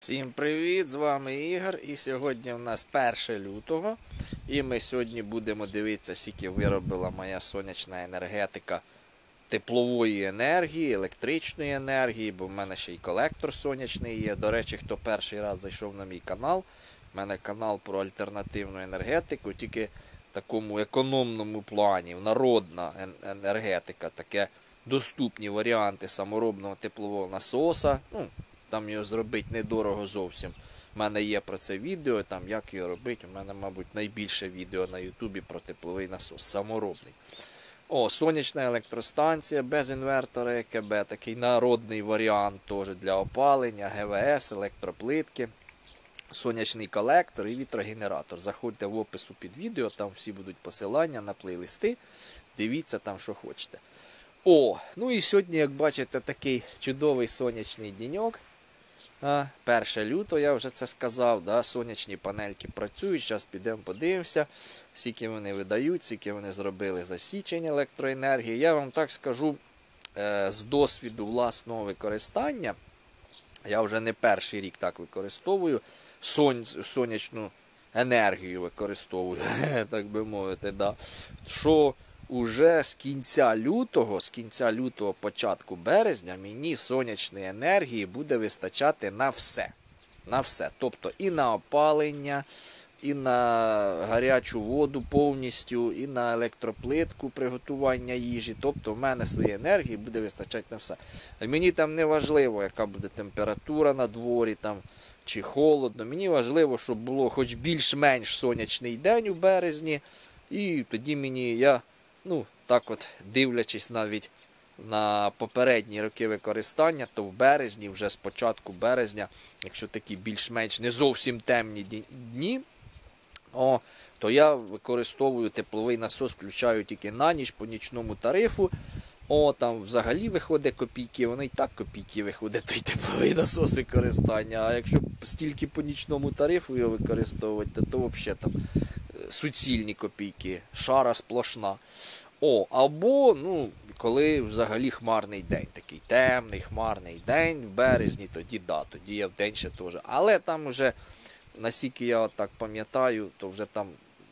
Всім привіт! З вами Ігор. І сьогодні у нас 1 лютого. І ми сьогодні будемо дивитися, скільки виробила моя сонячна енергетика теплової енергії, електричної енергії, бо в мене ще й колектор сонячний є. До речі, хто перший раз зайшов на мій канал, в мене канал про альтернативну енергетику, тільки в такому економному плані, народна енергетика, таке доступні варіанти саморобного теплового насоса. Там його зробити недорого зовсім. У мене є про це відео, там як його робити. У мене, мабуть, найбільше відео на ютубі про тепловий насос, саморобний. Сонячна електростанція без інвертора ЕКБ, такий народний варіант теж для опалення, ГВС, електроплитки, сонячний колектор і вітрогенератор. Заходьте в опису під відео, там всі будуть посилання на плейлисти, дивіться там, що хочете. Ну і сьогодні, як бачите, такий чудовий сонячний деньок. 1 лютого, я вже це сказав, да, сонячні панельки працюють, зараз підемо подивимося, скільки вони видають, скільки вони зробили за січень електроенергії. Я вам так скажу, з досвіду власного використання, я вже не перший рік так використовую, сонячну енергію використовую, так би мовити, да, що уже з кінця лютого, початку березня, мені сонячної енергії буде вистачати на все. На все. Тобто і на опалення, і на гарячу воду повністю, і на електроплитку приготування їжі. Тобто в мене своєї енергії буде вистачати на все. Мені там не важливо, яка буде температура на дворі, там, чи холодно. Мені важливо, щоб було хоч більш-менш сонячний день у березні. І тоді я так от, дивлячись навіть на попередні роки використання, то в березні, вже з початку березня, якщо такі більш-менш не зовсім темні дні, то я використовую тепловий насос, включаю тільки на ніч по нічному тарифу. Там взагалі виходить копійки, воно і так копійки виходить, той тепловий насос використання. А якщо стільки по нічному тарифу його використовувати, то взагалі там суцільні копійки, шара сплошна. Або, коли взагалі хмарний день, такий темний, хмарний день в березні, тоді я в день ще теж. Але там вже, наскільки я так пам'ятаю, то вже там,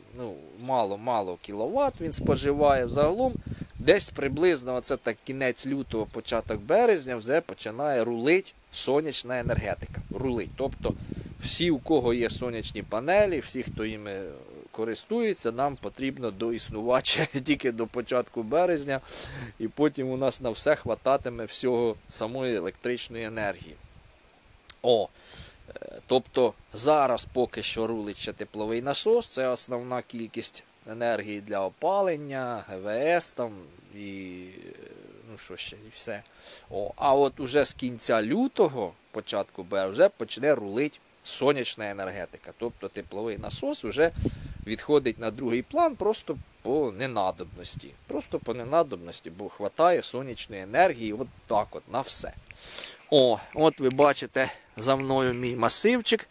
мало кіловат він споживає. Взагалом, десь приблизно, оце так кінець лютого, початок березня, вже починає рулить сонячна енергетика. Рулить. Тобто, всі, у кого є сонячні панелі, всі, хто їми користується, нам потрібно доіснувати тільки до початку березня, і потім у нас на все хвататиме всього самої електричної енергії. Тобто зараз поки що рулить ще тепловий насос, це основна кількість енергії для опалення, ГВС там і і все. А от уже з кінця лютого, початку березня, вже почне рулить сонячна енергетика. Тобто тепловий насос вже відходить на другий план просто по ненадобності. Просто по ненадобності, бо вистачає сонячної енергії от так от на все. От ви бачите за мною мій масивчик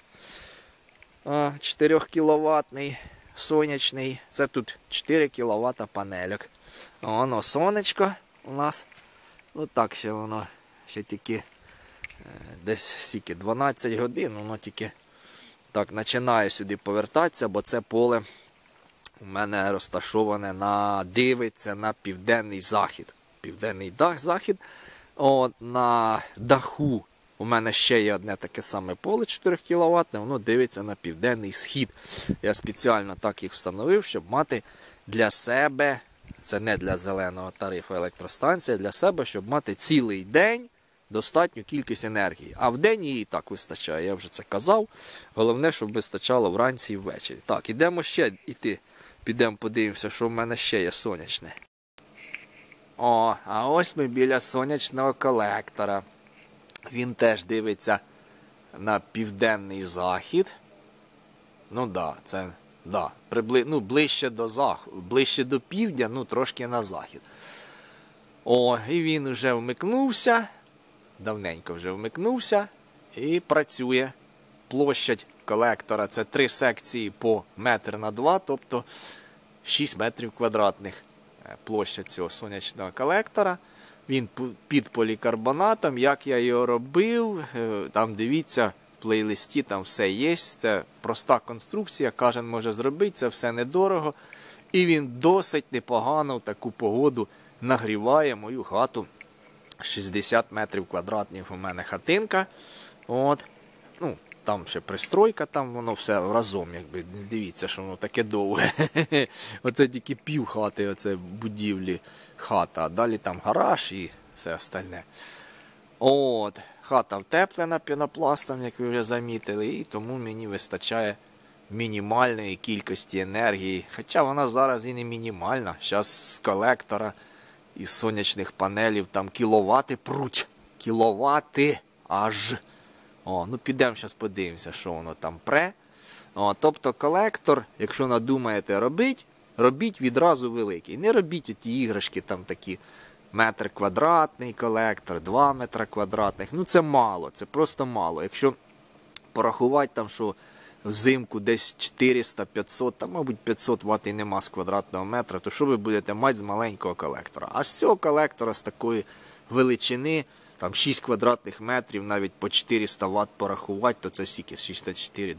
4 кіловатний сонячний. Це тут 4 кВт панельок. Воно сонечко у нас. Так ще воно ще тільки десь 12 годин, воно тільки так починає сюди повертатися, бо це поле у мене розташоване дивиться на південний захід. Південний захід. На даху у мене ще є одне таке саме поле 4 кВт, воно дивиться на південний схід. Я спеціально так їх встановив, щоб мати для себе, це не для зеленого тарифу електростанція, для себе, щоб мати цілий день достатню кількість енергії. А в день її і так вистачає, я вже це казав. Головне, щоб вистачало вранці і ввечері. Так, ідемо ще йти. Підемо подивимося, що в мене ще є сонячне. А ось ми біля сонячного колектора. Він теж дивиться на південний захід. Ближче до півдня, трошки на захід. І він вже вмикнувся. Давненько вже вмикнувся і працює. Площадь колектора – це 3 секції по 1 на 2 м, тобто 6 метрів квадратних площа цього сонячного колектора. Він під полікарбонатом, як я його робив, там дивіться, в плейлисті там все є. Це проста конструкція, кожен може зробити, це все недорого. І він досить непогано в таку погоду нагріває мою хату. 60 метрів квадратних у мене хатинка. От. Ну, там ще пристройка, там воно все разом, якби, дивіться, що воно таке довге. Оце тільки пів хати, оце будівлі хата, а далі там гараж і все остальне. От, хата втеплена пінопластом, як ви вже замітили, і тому мені вистачає мінімальної кількості енергії. Хоча вона зараз і не мінімальна. Зараз з колектора, із сонячних панелів там кіловати пруть. Кіловати аж. О, ну підемо зараз подивимося, що воно там пре. О, тобто колектор, якщо надумаєте робити, робіть відразу великий. Не робіть оті іграшки там такі метр квадратний колектор, 2 метри квадратних. Ну це мало, це просто мало. Якщо порахувати там, що взимку десь 400-500, там, мабуть, 500 Вт і нема з квадратного метра, то що ви будете мати з маленького колектора? А з цього колектора, з такої величини, там 6 квадратних метрів, навіть по 400 Вт порахувати, то це скільки? 64,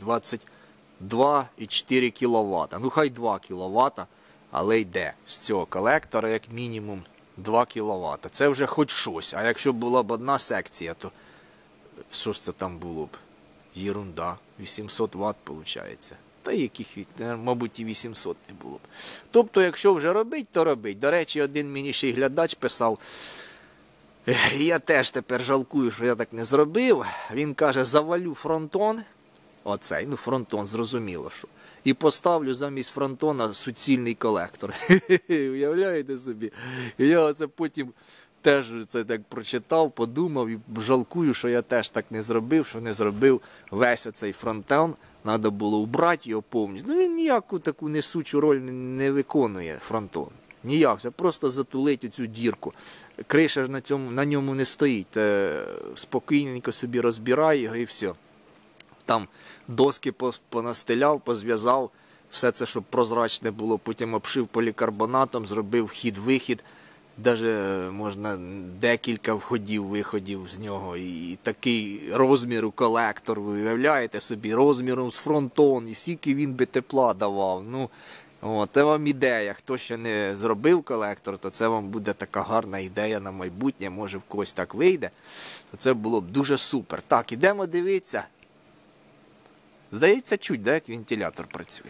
22,4 кВт. Ну хай 2 кВт, але йде з цього колектора як мінімум 2 кВт. Це вже хоч щось. А якщо була б одна секція, то що ж це там було б? Єрунда. 800 Вт виходить. Та яких, мабуть, і 800 не було б. Тобто, якщо вже робить, то робить. До речі, один мені ще й глядач писав, я теж тепер жалкую, що я так не зробив. Він каже, завалю фронтон, оцей, ну фронтон, зрозуміло, що. І поставлю замість фронтона суцільний колектор. Уявляєте собі? І я оце потім теж це так прочитав, подумав і жалкую, що я теж так не зробив, що не зробив весь оцей фронтон. Треба було убрати його повністю. Ну він ніяку таку несучу роль не виконує, фронтон. Ніяк, це просто затулить цю дірку. Криша ж на ньому не стоїть. Спокійненько собі розбирай його і все. Там доски понастеляв, позв'язав, все це, щоб прозрачне було, потім обшив полікарбонатом, зробив вхід-вихід. Навіть можна декілька входів-виходів з нього. І такий розмір у колектор, ви уявляєте собі, розміром з фронтон, і скільки він би тепла давав. Ну, це вам ідея. Хто ще не зробив колектор, то це вам буде така гарна ідея на майбутнє, може в когось так вийде. То це було б дуже супер. Так, ідемо дивитися. Здається, чуть, як вентилятор працює.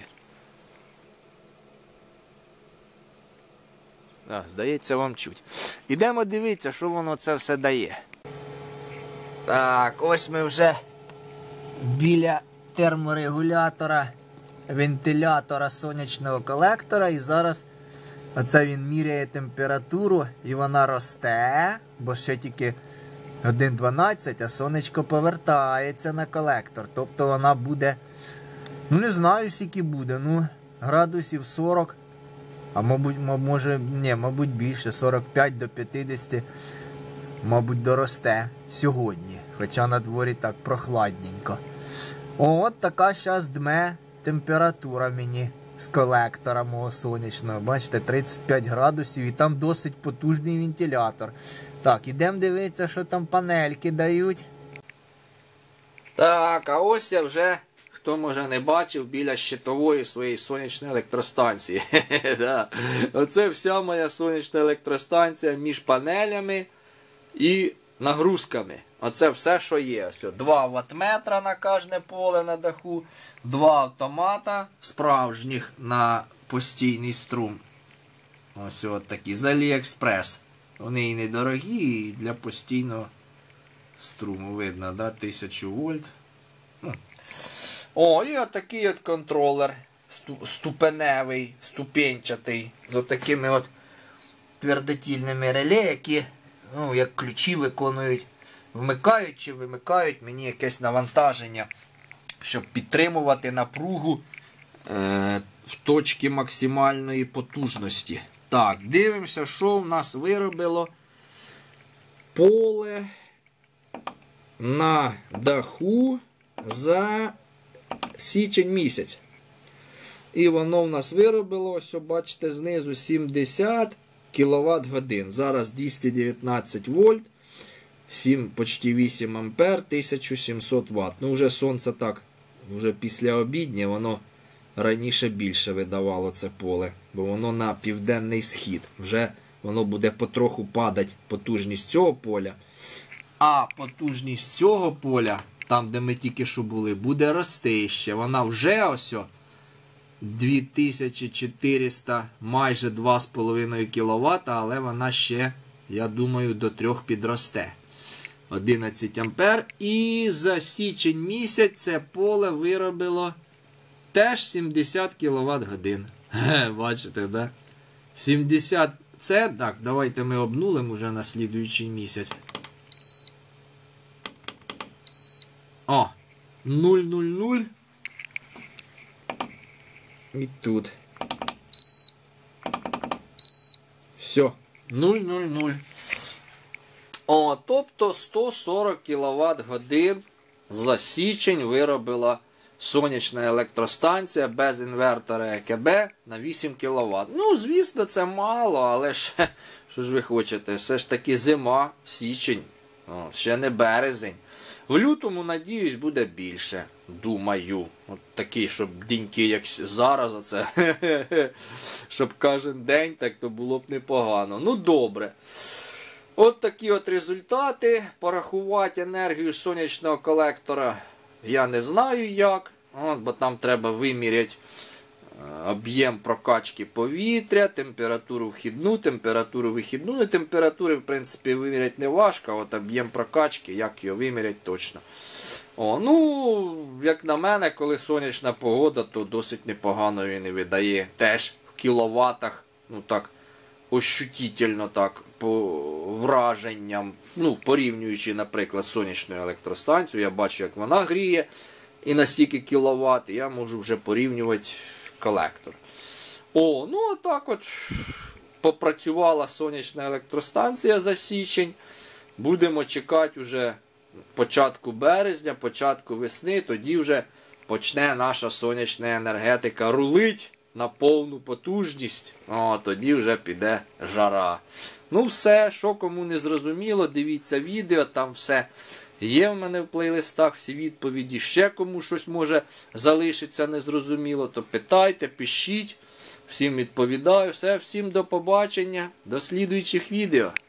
Здається, вам чуть. Ідемо дивитися, що воно це все дає. Так, ось ми вже біля терморегулятора, вентилятора сонячного колектора. І зараз оце він міряє температуру і вона росте, бо ще тільки 1:12, а сонечко повертається на колектор. Тобто вона буде, ну не знаю скільки буде, ну градусів 40. А мабуть більше, 45 до 50, мабуть, доросте сьогодні. Хоча на дворі так прохладненько. От така зараз дме температура мені з колектора мого сонячного. Бачите, 35 градусів і там досить потужний вентилятор. Так, ідемо дивитися, що там панельки дають. Так, а ось я вже... Хто, може, не бачив, біля щитової своєї сонячної електростанції. Оце вся моя сонячна електростанція між панелями і нагрузками. Оце все, що є. Ось 2 ваттметра на кожне поле на даху, 2 автомата справжніх на постійний струм. Ось от такі, з AliExpress. Вони і недорогі, і для постійного струму. Видно, да? 1000 вольт. О, і отакий от контролер ступеневий, ступенчатий, з отакими от твердотільними реле, які, ну, як ключі виконують, вмикають чи вимикають мені якесь навантаження, щоб підтримувати напругу в точці максимальної потужності. Так, дивимося, що в нас виробило поле на даху за січень місяць. І воно в нас виробило, ось, бачите, знизу 70 кВт годин. Зараз 219 вольт. почти 8 ампер, 1700 Вт. Ну, вже сонце так, вже після обідня, воно раніше більше видавало це поле, бо воно на південний схід. Вже воно буде потроху падати потужність цього поля. А потужність цього поля, там де ми тільки що були, буде рости ще. Вона вже ось 2400, майже 2,5 кВт, але вона ще, я думаю, до 3 підросте. 11 ампер. І за січень місяць це поле виробило теж 70 кВт годин. Бачите, да? 70. Це, так, давайте ми обнулимо вже на слідуючий місяць. О, 0,00. І тут. Все. 0,00. О, тобто 140 кВт годин за січень виробила сонячна електростанція без інвертора ЕКБ на 8 кВт. Ну, звісно, це мало, але ж, що ж ви хочете, все ж таки зима, січень, ще не березень. В лютому, надіюсь, буде більше, думаю. От такі, щоб деньки, як зараз, оце, щоб кожен день, так то було б непогано. Ну, добре. От такі от результати. Порахувати енергію сонячного колектора я не знаю як. Бо там треба виміряти об'єм прокачки повітря, температуру вхідну, температуру вихідну. Ну, температури, в принципі, виміряти не важко, а от об'єм прокачки, як його виміряти точно. Ну, як на мене, коли сонячна погода, то досить непогано він і видає. Теж в кіловатах, ну так, ощутительно так, по враженням, ну, порівнюючи, наприклад, сонячну електростанцію, я бачу, як вона гріє і на стільки кіловат, я можу вже порівнювати колектор. Ну, отак от попрацювала сонячна електростанція за січень. Будемо чекати вже початку березня, початку весни, тоді вже почне наша сонячна енергетика рулить на повну потужність. Тоді вже піде жара. Ну все, що кому не зрозуміло, дивіться відео, там все є в мене в плейлистах, всі відповіді. Ще кому щось може залишиться незрозуміло, то питайте, пишіть. Всім відповідаю. Все, всім до побачення, до слідуючих відео.